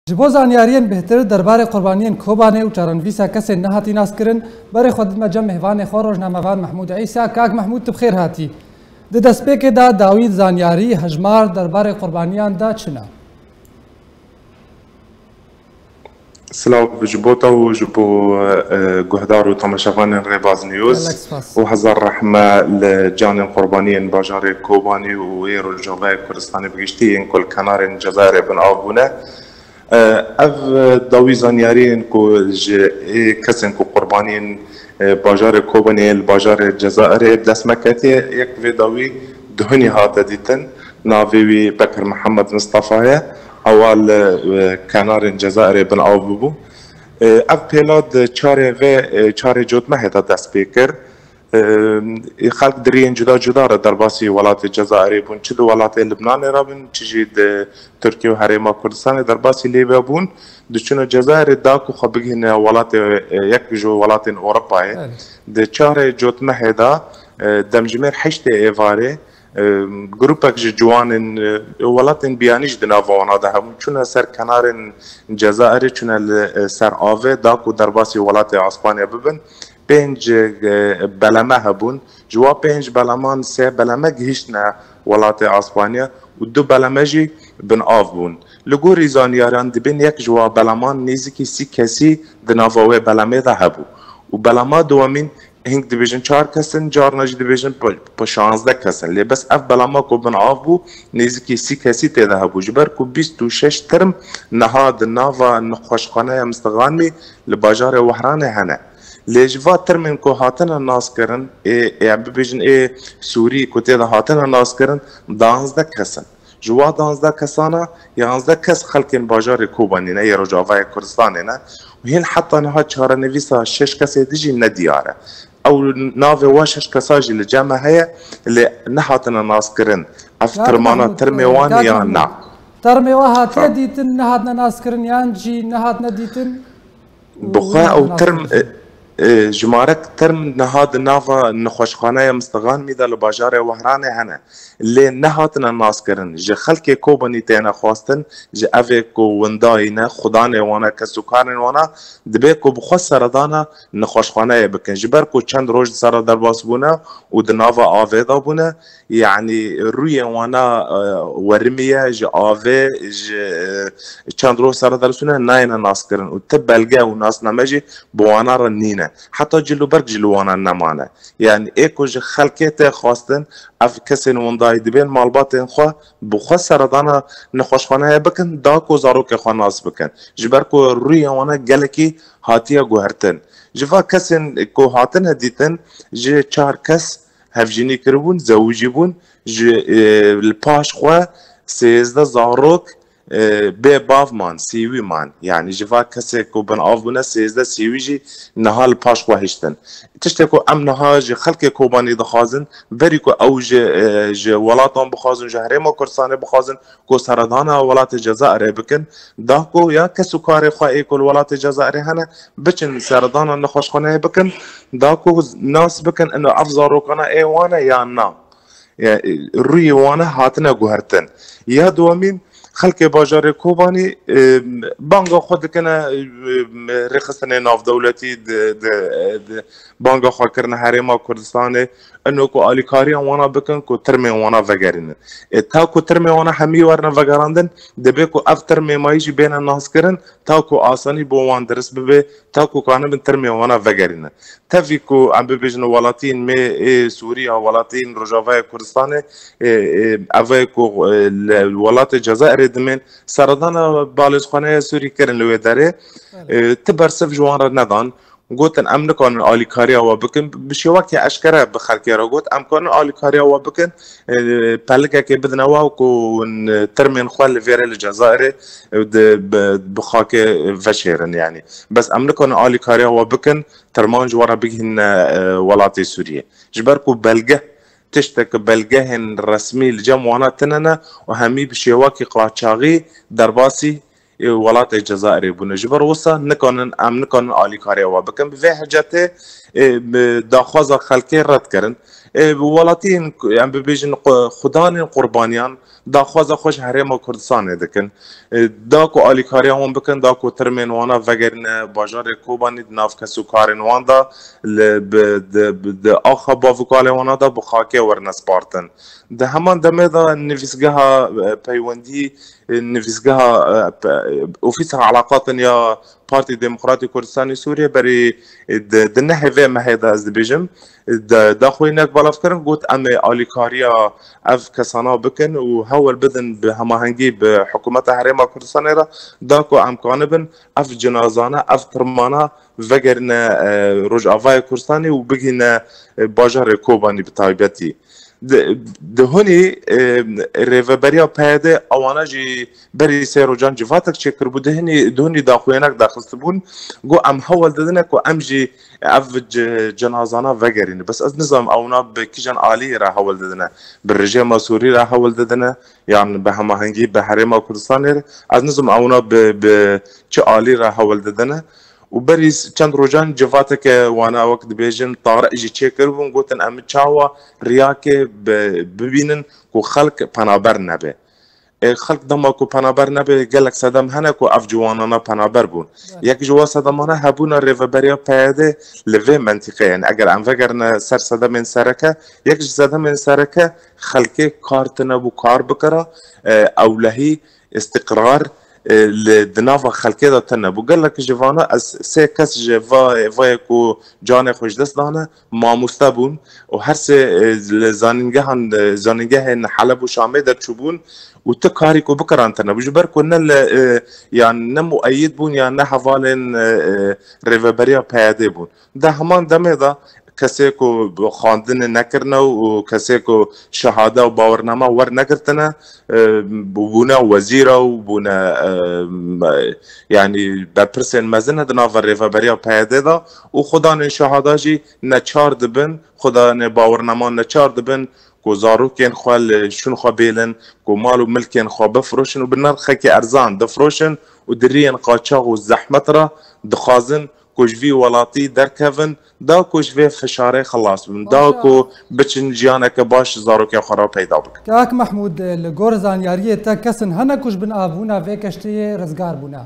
جبو زانیاریان بهتر درباره قربانیان کوبانه و چارنویسا کسی نهاتی ناس کرن برای خود مجمع مهوان خورج ناموان محمود عیسی کاک محمود تبخیر هاتی ده دسپیک دا داوید زانیاری هجمار درباره قربانیان دا چنا سلام جبوتا وجبو جهدار وتماشافان ريباز نيوز وهزار رحمة لجان قربانيين باجار كوباني ويرو الجوغاي كردستاني بقشتين كل كنار جزائر بن عابونه اف داوی زانیارین کو کسین کو قربانین باجار کوبانی باجار جزائر دست مکتی یک وی داوی دهنی هات دیتن ناوی بکر محمد مصطفی اول کنار جزائر بن عابو اف پیلاد چار جود مهدا دست بیکر خلق درين جدا در باسی ولات جزائری بون چه دو ولات لبنان رابن چجی ترکیه و حریم کردستان در باسی لیبیا بون دچون جزائر داکو خبگین ولات یک جو ولات اروپای د چهار جوت مهدا دمجمر حشت ایواره گروپک جوان ولات بیانیش دناوانا ده هم چون سر کنار جزائر چون سر آوه داکو در باسی ولات اسپانیا ببن پنج بلمه هبون جوا پنج بلمان سه بلمه گهشتنا ولات اسپانیا و دو بلمه جی بن آف بون لگوری زانیاران دبین یک جوا بلمان نیزی سی کسی دناوه بلمه ده هبو و بلما دوامین هنگ دیویژن 4 کسن جار نجی دیویژن پا 16 کسن لی بس اف بلما کو بن آف بو نیزی سی کسی تیده هبو جبر کو 26 ترم نهاد ناوا نخوشخانه مستغانمی لباجار وحرانه هنه لیجوا ترمن کو هاتن ناس کرن ای ببیجن سوری کو تیدا هاتن ناس کرن 12 کسن جوا 12 کسانا 11 کس خلکن باجار کوبانی نه یرو جاوای کردستان نه و هین حتی نه چهار نویسا 6 کس دیجی ندیاره او ناوی و 6 کساجی لجمع هيا اللي نهاتنا ناس کرن افترمانا ترميوان یا نه ترميوها تيديتن نهاتنا ناس کرن یان جی نهاتنا دیتن بخوا او ترم جمارك ترم نهاد نافا نخوشخانه مستغان میده لباجار وحرانه هنه اللي نهاتنا ناس کرن جه خلق کوبانی تینا خواستن جه اوه کو ونداینا خدانه وانا کسوکارن وانا دبه کو بخوا سردانا نخوشخانه بکن جبر کو چند روز سر در باس بونه و دنافا آوه دا بونه يعني روی وانا ورميه جه آوه جه چند روز سر در سونه ناینا ناس کرن و تبلگه و ناس نمجی بوانا رنینه حتی جلو برگ جلوانا نمانه يعني ايكو جه خلقيته خواستن اف كسين ونداي دبين مالباتين خوا بخوا سردانا نخوشخانه بكن داكو زاروك خوا ناس بكن جبركو روي وانا گلكي هاتيا گوهرتن جفا كسين كو هاتن هديتن جه 4 كس هفجيني كربون زوجي بون جه الباش خوا 13 زاروك به باف مان سیوی مان یعنی جوا کسی کو بن آف بونه 13 سیوی جی نهال پاش خواهشتن تشته کو ام نها جی خلق کوبانی دخوازن بری کو اوج ج ولاتان بخوازن جهره ما کردستان بخوازن کو سردان ولات جزائر بکن دا کو یا کسو کار خو ای کول ولات جزائر هنه بچن سردان نخوشخانه بکن دا کو ناس بکن انه افزار رو کنه ای وانه یا نا روی وانه هاتنه گوهرتن یا دوامین خلق باجار کوبانی بانگا خود کنه رخصتن ناف دولتی بانگا خود کرنه حریم کردستانه انو کو آلیکاری وانا بکن کو ترمی وانا وگرینه تا کو ترمی وانا همی ورنه وگراندن دبی کو اف ترمی مایجی بین ناس کرن تا کو آسانی بو وان درس ببه تا کو کانه بین ترمی وانا وگرینه تفی کو ام ببیجن ولاتین می سوریا ولاتین رجاوای کردستانه اوه کو ولات جزائر دمن سردان بالشخانه سوری کرن لوی داره تبرسف جوان را ندان گوتن ام نکن آلیکاری و بکن بشی وقتی اشکره بخلکی را گوت ام کن آلیکاری و بکن پلکه که بدن و کو ترمین خوال ویرل جزائر بخاک وشیرن یعنی بس ام نکن آلیکاری و بکن ترمان جوارا بگین ولات سوریه جبر کو بلگه تشتك بلگهن رسمي الجمعنا تننا وهمي بشيواكي قاچاغي درباسي ولات الجزائر بنجبر وصا نكون ام نكون آلي كاريا وبكم بفي حاجته داخوازا خلقي رد كرن ولاتين ام ببيجن خدان قربانيان داخوازا خوش هرم کردستان دکن داکو آلیکاری هم بکن داکو ترمین وانا وگرن باجار کوبانی ناف کسو کارن واندا د آخا باوکال وانا دا بخاکه ورنسپارتن ده همان دمه دا نویسگاه پیوندی نویسگاه اوفیس علاقات یا پارتی دموکراتی کردستانی سوریه برای د نحوه مهدا از بیجم دا خوی نک بالاف کردن گوت ام آلیکاریا اف کسانا بکن و هول بدن به هماهنگی به حکومت حریم کردستان را دا کو امکان بن اف جنازانه اف ترمانه وگرن رجعوای کردستانی و بگین باجار کوبانی بتایبتی دهونی ریوبریا پیاده آوانا جی بری سیروجان جواتک چکر بود دهونی داخوینک داخلست بون گو ام حول دادنه کو ام جی اف جنازانا وگرین بس از نظام اونا به کیجان عالی را حول دادنه به رژیم سوری را حول دادنه یعنی به هماهنگی به حریم کردستان از نظام اونا به چه عالی را حول دادنه و بریز چند روزان جواتك وانا وقت بيجن طارق اجي تشيكر ونقولن ام تشاوا رياك ببينن كو خلق پنابر نبه خلق دما كو پنابر نبه قالك صدام هنا كو اف جوانانا پنابر بون يك جوا صدامانا هبونا ريفبريا پیاده لوي منطقه يعني اگر ام فكرنا سر صدام من سركه يك صدام من سركه خلق كارتنا بو كار بكره اولهي استقرار لدنافع خلقه دا تنه بو قال لك جوانا از سه کس جوا کو جان خوش دست دانه ماموسته بون و هر سه زانینگه حلب و شامه در چوبون و تو کاری کو بکران تنه بجبر کو نه يعني نه مؤيد بون يعني نه حوالن ریوبریا پیاده بون ده همان دمه دا کسی کو خواندن نکرنه و کسی کو شهاده و باورنامه ور نکرتنه بونه وزیره و بونه يعني بپرسن مزنه دناو ریوبریا پیاده دا و خدا نه شهاده جی نچار دبن خدا نه باورنامه نچار دبن کو زاروکین خوال شون خو بیلن کو مال و ملکین خو بفروشن و بنرخه که ارزان دفروشن و درین قاچاق و زحمت را دخازن کوجوی ولاتی درکوین دا کوجوی فشاره خلاص بن دا کو بچن جیانک باش زاروک خراب پیدا بک کاک محمود لگور زانیاری تا کسن هنه کوج بن آبونا و کشتی رزگار بونا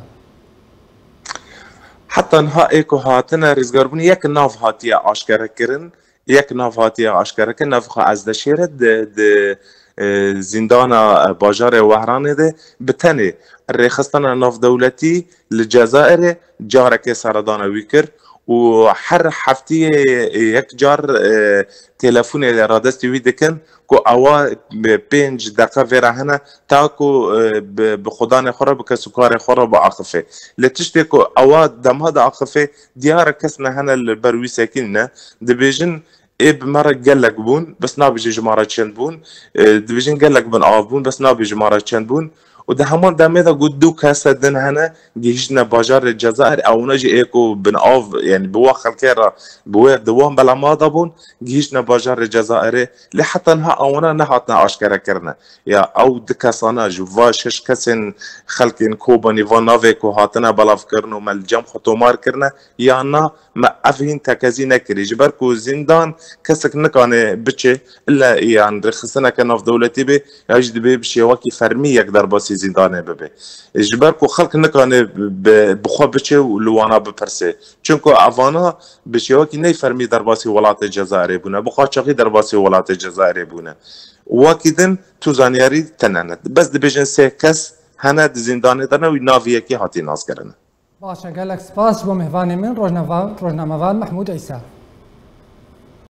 حتی انها ایکو هاتنا رزگار بون یک ناف هاتیه آشکره کرن یک ناف هاتیه آشکره کرن نفخه از دشیره زندان باجار وهران ده بتنه رخصتنا ناف دولتی للجزائر جارك سردان ويكر وحر حفتي يك جار تلفون رادستي ويدكن كو اوا بينج دقه فيرا هنا تاكو بخدان خرا بكسكار خرا باخفه لتشتي كو اوا دم هذا اخفه ديار كسنا هنا البروي ساكننا دبيجن بمرة قال لك بون بس نابي جمارة بون دبيجن قال لك بن بون بس نابي جمارة بون وده همان دمه قدو كاسة دن هنا جيشنا باجار الجزائر او نجي ايكو بن يعني بواخل كيرا دوام بلا ماضا بون جيشنا باجار الجزائر لحتى نها اونا نهاتنا اشكرا كرنا يا او دكاسانا جوا شش كسن خلقين كوباني فانافيكو هاتنا بلا فكرنو مالجم خطومار كرنا يانا ما افهين تكازي نكري جبركو زندان كسك نكاني بچه الا يعني رخصنا كناف دولتي بي يجد بي بشيواكي فرمي يقدر باسي زندانه ببه جبركو خلق نكاني بخوا بچه لوانا بپرسه چونكو اوانا بشيواكي ني فرمي درباسي ولات الجزائر بونه بخوا چاقي درباسي ولات الجزائر بونه واكدن تو زانياري تنانت بس دبيجن سه كس هنه زندانه دارن و ناويكي هاتي ناز کرن باشا قالك سپاس بو مهوان من روزنامه محمود عيسى